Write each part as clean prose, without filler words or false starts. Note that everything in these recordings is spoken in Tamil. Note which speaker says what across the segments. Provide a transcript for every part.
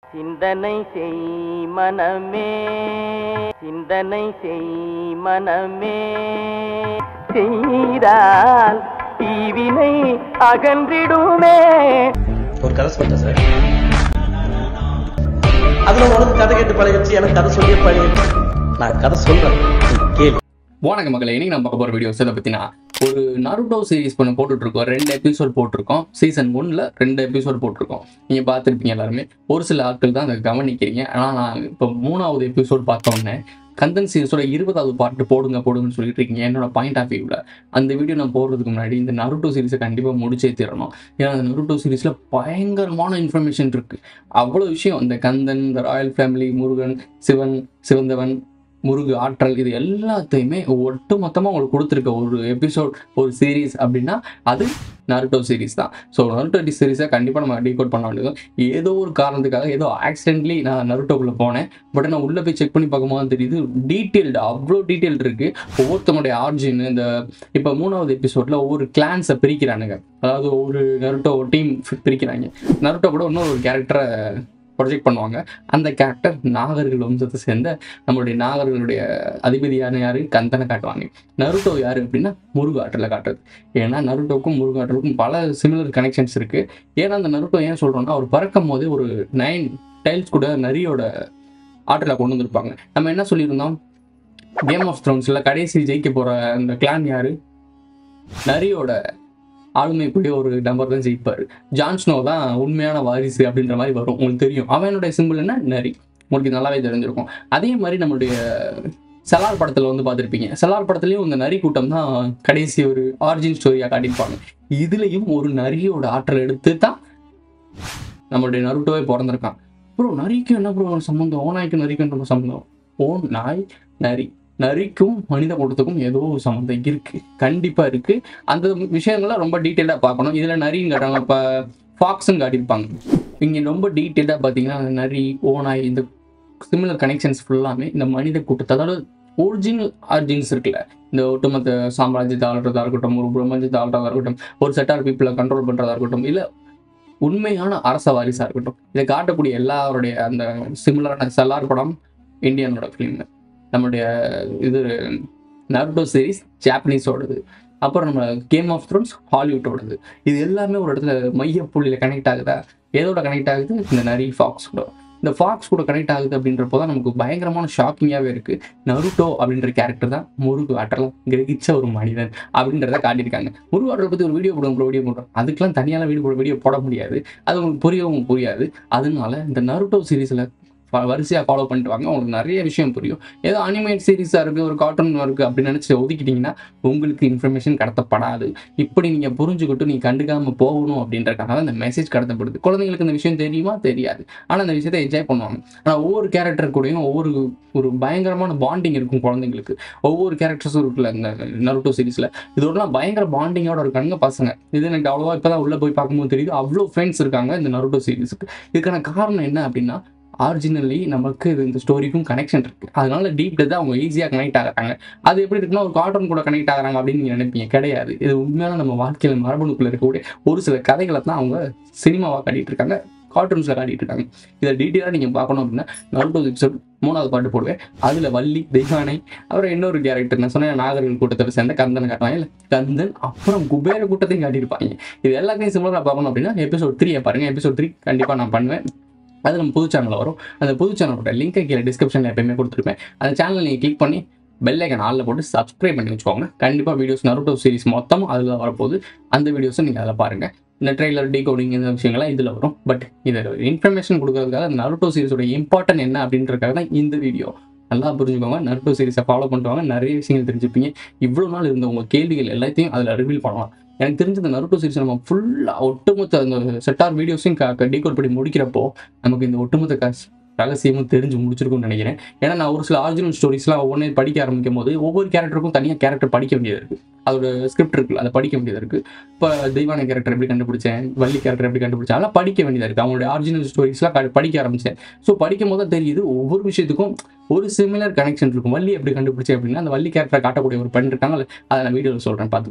Speaker 1: சிந்தனை செய் மனமே, சிந்தனை செய் மனமே, செய்தால் தீவினை அகன்றிடுமே.
Speaker 2: ஒரு கதை சொல்லிட்டேன் சார். அதுல உனக்கு கதை கேட்டு பழகிடுச்சு, எனக்கு கதை சொல்லியே பழகிடுச்சு. நான் கதை சொல்றேன், கேளு.
Speaker 3: வணக்கம் மக்களே, இன்னைக்கு நம்ம பார்க்க போகிற வீடியோஸ் இதை பற்றினா ஒரு நருட்டோ சீரிஸ் போட்டுட்ருக்கோம். 2 எபிசோட் போட்டிருக்கோம். சீசன் 1ல் 2 எபிசோட் போட்டிருக்கோம். நீங்கள் பார்த்துருப்பீங்க எல்லாருமே. ஒரு சில ஆட்கள் தான் அதை கவனிக்கிறீங்க. ஆனால் நான் இப்போ 3வது எபிசோட் பார்த்தோன்னே கந்தன் சீரிஸோட 20வது பார்ட் போடுங்கன்னு சொல்லிட்டு இருக்கீங்க. என்னோட பாயிண்ட் ஆஃப் வியூவில் அந்த வீடியோ நான் போடுறதுக்கு முன்னாடி இந்த நருட்டோ சீரிஸை கண்டிப்பாக முடிச்சே தீரணும். ஏன்னா அந்த நருட்டோ சீரிஸில் பயங்கரமான இன்ஃபர்மேஷன் இருக்குது. அவ்வளோ விஷயம், இந்த கந்தன், இந்த ராயல் ஃபேமிலி, முருகன், சிவந்தவன், முருகு ஆற்றல், இது எல்லாத்தையுமே ஒட்டு மொத்தமாக உங்களுக்கு கொடுத்துருக்க ஒரு எபிசோட், ஒரு சீரீஸ் அப்படின்னா அது நருட்டோ சீரீஸ் தான். ஸோ நருட்டோ சீரீஸை கண்டிப்பாக நம்ம டீகோட் பண்ண வேண்டியது. ஏதோ ஒரு காரணத்துக்காக ஏதோ ஆக்சிடென்ட்லி நான் நருட்டோக்குள்ளே போனேன். பட் நான் உள்ளே போய் செக் பண்ணி பார்க்கும்போது தெரியுது டீட்டெயில்டு, அவ்வளோ டீட்டெயில் இருக்குது. ஒவ்வொருத்தவங்களுடைய ஆர்ஜின், இந்த இப்போ 3வது எபிசோடில் ஒவ்வொரு கிளான்ஸை பிரிக்கிறானுங்க. அதாவது ஒவ்வொரு நருட்டோ டீம் பிரிக்கிறாங்க. நருட்டோ கூட இன்னொரு கேரக்டரை ப்ரொஜெக்ட் பண்ணுவாங்க. அந்த கேரக்டர் நாகர்கள் வம்சத்தை சேர்ந்த நம்மளுடைய நாகர்களுடைய அதிபதியான யாரு, கந்தனை காட்டுவாங்க. நருட்டோ யாரு அப்படின்னா முருகு ஆற்றலை காட்டுறது. ஏன்னா நருட்டோக்கும் முருகு ஆற்றலுக்கும் பல சிமிலர் கனெக்ஷன்ஸ் இருக்கு. ஏன்னா அந்த நருட்டோ ஏன் சொல்றோம்னா, அவர் பறக்கும் போதே ஒரு 9 டைல்ஸ் கூட நரியோட ஆற்றலை கொண்டு வந்திருப்பாங்க. நம்ம என்ன சொல்லியிருந்தோம், கேம் ஆஃப் த்ரோன்ஸ்ல கடைசி ஜெயிக்க போற அந்த கிளான் யாரு, நரியோட ஆளுமைக்குரிய ஒரு நம்பர் தான் ஜெயிப்பார். ஜான் ஸ்னோ தான் உண்மையான வாரிசு அப்படின்ற மாதிரி வரும். உங்களுக்கு தெரியும் அவனுடைய சிம்பிள் என்ன, நரி. உங்களுக்கு நல்லாவே தெரிஞ்சிருக்கும். அதே மாதிரி நம்மளுடைய செலார் படத்தில் வந்து பார்த்துருப்பீங்க. செலார் படத்துலையும் இந்த நரி கூட்டம் தான் கடைசி ஒரு ஆரிஜின் ஸ்டோரியாக காட்டியிருப்பாங்க. இதுலேயும் ஒரு நரியோட ஆற்றல் எடுத்து தான் நம்மளுடைய நருட்டோவே பிறந்திருக்கான். அப்புறம் நரிக்கும் என்ன ப்ரோ சம்மந்தம், ஓநாய்க்கும் நரிக்கும் என்ன சம்மந்தம்? ஓன் நாய் நரி, நரிக்கும் மனித கூட்டத்துக்கும் ஏதோ ஒரு சம்மந்தம் இருக்குது, கண்டிப்பாக இருக்குது. அந்த விஷயங்களை ரொம்ப டீட்டெயிலாக பார்க்கணும். இதில் நரின்னு காட்டுறாங்க, இப்போ ஃபாக்ஸுன்னு காட்டியிருப்பாங்க. இங்கே ரொம்ப டீட்டெயிலாக பார்த்தீங்கன்னா நரி, ஓநாய், இந்த சிமிலர் கனெக்ஷன்ஸ் ஃபுல்லாமே இந்த மனித கூட்டத்தை, அதாவது ஒரிஜினல் ஆர்ஜின்ஸ் இருக்குல்ல, இந்த ஒட்டுமொத்த சாம்ராஜ்யத்தை ஆள்றதா இருக்கட்டும், ஒரு பிரபஞ்சத்தை ஆள்றதா இருக்கட்டும், ஒரு செட் ஆஃப் பீப்புளை கண்ட்ரோல் பண்ணுறதா இருக்கட்டும், இல்லை உண்மையான அரச வாரிசாக இருக்கட்டும், இதை காட்டக்கூடிய எல்லாருடைய அந்த சிமிலரான செலார் படம் இந்தியனோட ஃபிலிம். நம்மளுடைய இது நருட்டோ சீரிஸ் ஜாப்பனீஸோடது. அப்புறம் நம்ம கேம் ஆஃப் த்ரோன்ஸ் ஹாலிவுட்டோடது. இது எல்லாமே ஒரு இடத்துல மையப்புள்ளியில் கனெக்ட் ஆகுதா? எதோட கனெக்ட் ஆகுது? இந்த நரி ஃபாக்ஸ் கூட. இந்த ஃபாக்ஸ் கூட கனெக்ட் ஆகுது அப்படின்றப்போ தான் நமக்கு பயங்கரமான ஷாக்கிங்காகவே இருக்குது. நருட்டோ அப்படின்ற கேரக்டர் தான் முருகு ஆற்றலாம் கிரகிச்ச ஒரு மனிதன் அப்படின்றத காட்டியிருக்காங்க. முருகு ஆற்றலை பற்றி ஒரு வீடியோ போடுறோம். அதுக்கெலாம் தனியான வீடியோ போட முடியாது, அது உங்களுக்கு புரியாது. அதனால இந்த நருட்டோ சீரீஸில் வரிசையாக ஃபாலோ பண்ணிட்டு வாங்க, உங்களுக்கு நிறைய விஷயம் புரியும். ஏதோ அனிமேட் சீரீஸாக இருக்குது, ஒரு கார்ட்டூன் இருக்குது அப்படின்னு நினச்சி ஒதுக்கிட்டிங்கன்னா உங்களுக்கு இன்ஃபர்மேஷன் கடத்தப்படாது. இப்படி நீங்கள் புரிஞ்சுக்கிட்டு நீங்கள் கண்டுக்காமல் போகணும் அப்படின்றக்காக தான் இந்த மெசேஜ் கடத்தப்படுது. குழந்தைங்களுக்கு இந்த விஷயம் தெரியுமா? தெரியாது. ஆனால் அந்த விஷயத்தை என்ஜாய் பண்ணுவாங்க. ஆனால் ஒவ்வொரு கேரக்டர் கூடயும் ஒரு பயங்கரமான பாண்டிங் இருக்கும் குழந்தைங்களுக்கு. ஒவ்வொரு கேரக்டர்ஸும் இருக்குல்ல இந்த நருட்டோ சீரீஸில், இதோடலாம் பயங்கர பாண்டிங்கோட இருக்காங்க பசங்க. இது எனக்கு அவ்வளோவா இப்போ தான் உள்ளே போய் பார்க்கும்போது தெரியுது, அவ்வளோ ஃப்ரெண்ட்ஸ் இருக்காங்க இந்த நருட்டோ சீரீஸுக்கு. இதுக்கான காரணம் என்ன அப்படின்னா, ஆரிஜினலி நமக்கு இந்த ஸ்டோரிக்கும் கனெக்ஷன் இருக்குது. அதனால டீப் தான் அவங்க ஈஸியாக கனெக்ட் ஆகிறாங்க. அது எப்படி இருக்குன்னா, ஒரு கார்ட்டூன் கூட கனெக்ட் ஆகிறாங்க அப்படின்னு நீங்கள் நினைப்பீங்க. கிடையாது. இது உண்மையான நம்ம வாழ்க்கையில் மரபணுக்குள்ளே இருக்கக்கூடிய ஒரு சில கதைகளை தான் அவங்க சினிமாவாக காட்டிகிட்டு இருக்காங்க, கார்ட்டூன்ஸில் காட்டிகிட்டு இருக்காங்க. இதை டீட்டெயிலாக நீங்கள் பார்க்கணும் அப்படின்னா நருட்டோ எபிசோட் 3வது பாட்டு போடுவேன். அதில் வள்ளி, தெய்வானை, அப்புறம் இன்னொரு கேரக்டர் நான் சொன்ன நாகர்கள் கூட்டத்தை சேர்ந்த கந்தனை காட்டுவாங்க. இல்லை கந்தன், அப்புறம் குபேர கூட்டத்தையும் காட்டியிருப்பாங்க. இது எல்லாத்தையும் சிமிலராக பார்க்கணும் அப்படின்னா எபிசோட் 3 பாருங்கள். எபிசோட் 3 கண்டிப்பாக நான் பண்ணுவேன். அது நம்ம புது சேனலில் வரும். அந்த புது சேனலோட லிங்கை கீழே டிஸ்கிரிப்ஷனில் எப்பயுமே கொடுத்துருப்பேன். அந்த சேனல் நீங்கள் கிளிக் பண்ணி பெல் ஐக்கான் ஆல்ல போட்டு சப்ஸ்கிரைப் பண்ணி வச்சுக்கோங்க. கண்டிப்பாக வீடியோஸ் நருட்டோ சீரிஸ் மொத்தமும் அதில் தான் வரப்போகுது. அந்த வீடியோஸை நீங்கள் அதில் பாருங்கள். இந்த ட்ரெய்லர், டீகோடிங், இந்த விஷயங்கள்லாம் இதில் வரும். பட் இதை இன்ஃபர்மேஷன் கொடுக்கறதுக்காக அந்த நருட்டோ சீரிஸோட இம்பார்ட்டன்ட் என்ன அப்படின்றதுக்காக தான் இந்த வீடியோ. நல்லா புரிஞ்சுக்கோங்க. நருட்டோ சீரிஸை ஃபாலோ பண்ணுவாங்க, நிறைய விஷயங்கள் தெரிஞ்சுப்பீங்க. இவ்வளோ நாள் இருந்த உங்கள் கேள்விகள் எல்லாத்தையும் அதில் ரிவீல் பண்ணலாம். எனக்கு தெரிஞ்ச இந்த நருட்டோ சீரிஸ் நம்ம ஃபுல்லாக ஒட்டுமொத்த அந்த செட்டார் வீடியோஸையும் டீகோட் பண்ணி முடிக்கிறப்போ நமக்கு இந்த ஒட்டுமொத்த ரகசியமும் தெரிஞ்சு முடிச்சிருக்கும்னு நினைக்கிறேன். ஏன்னா நான் ஒரு சில ஆரிஜினல் ஸ்டோரிஸ்லாம் ஒவ்வொன்றே படிக்க ஆரம்பிக்கும் போது ஒவ்வொரு கேரக்டருக்கும் தனியாக கேரக்டர் படிக்க வேண்டியது இருக்குது. அதோட ஸ்கிரிப்ட் இருக்குல்ல, அதை படிக்க வேண்டியது இருக்குது. இப்போ தெய்வான கேரக்டர் எப்படி கண்டுபிடிச்சேன், வள்ளி கேரக்டர் எப்படி கண்டுபிடிச்சேன், அதெல்லாம் படிக்க வேண்டியதாக இருக்குது. அவங்களுடைய ஆரிஜினல் ஸ்டோரிஸ்லாம் படிக்க ஆரம்பித்தேன். ஸோ படிக்கும் போது தான் தெரியுது ஒவ்வொரு விஷயத்துக்கும் ஒரு சிமிலர் கனெக்ஷன் இருக்கும். வள்ளி எப்படி கண்டுபிடிச்சேன் அப்படின்னா, அந்த வள்ளி கேரக்டரை காட்டக்கூடிய ஒரு பெண் இருக்காங்க, அதை நான் வீடியோவில் சொல்கிறேன், பார்த்துக்கோங்க.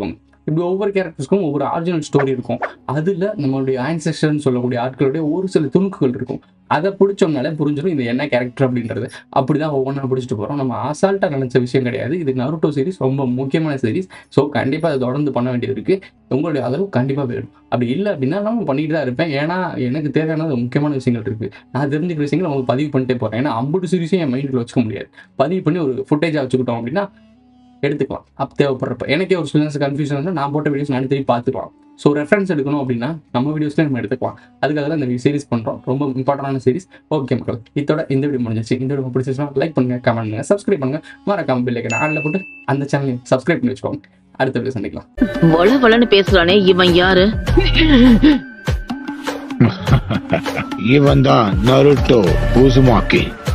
Speaker 3: இப்படி ஒவ்வொரு கேரக்டர்ஸ்க்கும் ஒவ்வொரு ஆரிஜினல் ஸ்டோரி இருக்கும். அதில் நம்மளுடைய ஆன்செஸ்டர்னு சொல்லக்கூடிய ஆட்களுடைய ஒரு சில துணுக்குகள் இருக்கும். அதை பிடிச்சோம்னாலே புரிஞ்சிடும் இது என்ன கேரக்டர் அப்படின்றது. அப்படிதான் ஒவ்வொன்றா பிடிச்சிட்டு போகிறோம். நம்ம அசால்ட்டாக நினச்ச விஷயம் கிடையாது. இது நருட்டோ சீரிஸ் ரொம்ப முக்கியமான சீரிஸ். ஸோ கண்டிப்பாக அதை தொடர்ந்து பண்ண வேண்டியது இருக்குது. உங்களுடைய ஆதரவு கண்டிப்பாக வேணும். அப்படி இல்லை அப்படின்னா நான் பண்ணிட்டு தான் இருப்பேன். ஏன்னா எனக்கு தேவையான முக்கியமான விஷயங்கள் இருக்குது. நான் தெரிஞ்சுக்கிற விஷயங்கள் உங்களுக்கு பதிவு பண்ணிட்டே போகிறேன். ஏன்னா 50 சீரிஸையும் என் மைண்டில் வச்சுக்க முடியாது. பதிவு பண்ணி ஒரு ஃபுட்டேஜாக வச்சுக்கிட்டோம் அப்படின்னா எடுத்துக்கலாம். அப்போ தேவைப்படுறப்ப எனக்கே ஒரு ஸ்டூடெண்ட்ஸ் கன்ஃபியூஷன் வந்து நான் போட்ட வீடியோஸ் நான் திருப்பி பார்த்துக்கலாம். ஸோ ரெஃபரன்ஸ் எடுக்கணும் அப்படின்னா நம்ம வீடியோஸ்லேயே நம்ம எடுத்துக்கலாம். அதுக்காக தான் இந்த சீரிஸ் பண்ணுறோம். ரொம்ப இம்பார்ட்டன்டான சீரிஸ். ஓகே மக்கள், இதோட இந்த வீடியோ முடிஞ்சிச்சு. இந்த வீடியோ பிடிச்சிச்சுன்னா லைக் பண்ணுங்கள், கமெண்ட் பண்ணுங்கள், சப்ஸ்கிரைப் பண்ணுங்கள். மறக்காம பெல் ஐகானை ஆன்ல போட்டு அந்த சேனலையும் சப்ஸ்கிரைப் பண்ணி வச்சுக்கோங்க. அடுத்த வீடியோ சந்திக்கலாம்.
Speaker 4: வளவளன்னு பேசுறானே இவன் யாரு?
Speaker 5: இவன் தான் நருட்டோ உசுமாக்கி.